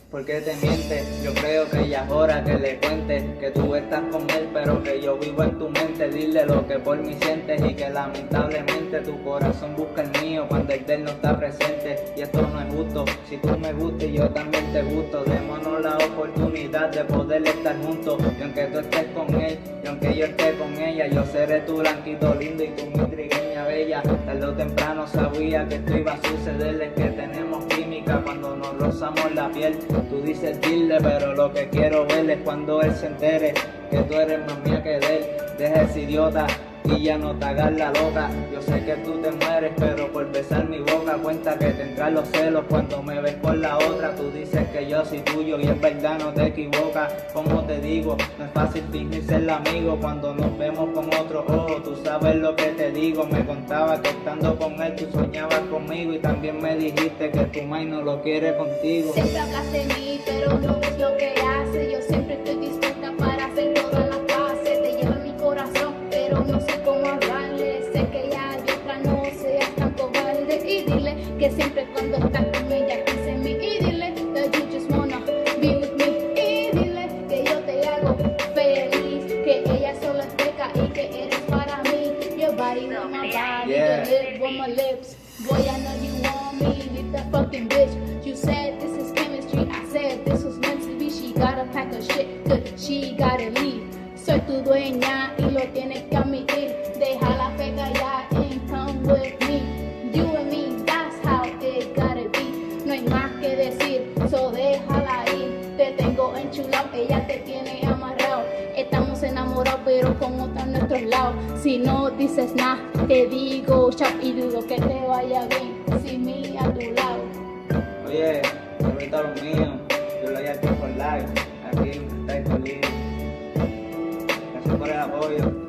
¿Por qué te mientes? Yo creo que ya es hora que le cuentes que tú estás con él, pero que yo vivo en tu mente. Dile lo que por mí sientes y que lamentablemente tu corazón busca el mío cuando el de él no está presente. Y esto no es justo, si tú me gustas y yo también te gusto, démonos la oportunidad de poder estar juntos. Y aunque tú estés con él, y aunque yo esté con ella, yo seré tu blanquito lindo y tú mi trigueña bella. Tarde o temprano sabía que esto iba a suceder, es que tenemos química cuando nos rozamos la piel. Tú dices dile, pero lo que quiero ver es cuando él se entere que tú eres más mía que de él. Deja ese idiota y ya no te hagas la loca. Yo sé que tú te mueres, pero por besar mi boca cuenta que te entran los celos cuando me ves con la otra. Tú dices que yo soy tuyo y es verdad, no te equivocas. Como te digo, no es fácil fingir ser el amigo cuando nos vemos con otro ojo. Tú sabes lo que te digo, me contaba que estando con él tú soñabas conmigo y también me dijiste que tu mai no lo quiere contigo. Siempre hablas de mí, pero no ves lo que hace. Yo siempre estoy dispuesta para hacer todas las paces. Te lleva mi corazón, pero no sé cómo hablarle. Sé que ya hay otra, no seas tan cobarde. Y dile que siempre cuando estás con ella piensa en mí. Y dile that you just wanna be with me. Y dile que yo te hago feliz, que ella solo es teca y que eres para mí. Your body on my body, Yeah. your lips on my lips. Boy, I know you want me, leave that fucking bitch. You said this is chemistry, I said this was meant to be. She gotta pack her shit, cause she gotta leave. Soy tu dueña y lo tienes que admitir. Deja la feca ya and come with me. You and me, that's how it gotta be. No hay más que decir, so déjala ir. Te tengo enchulado, ella te tiene amarrado. Estamos enamorados pero con otra en nuestros lados. Si no dices nada, te digo chao y dudo que te vaya bien sin mí a tu lado. Oye, ahorita lo mío, yo lo voy a hacer por live, aquí, estáis conmigo. Gracias por el apoyo.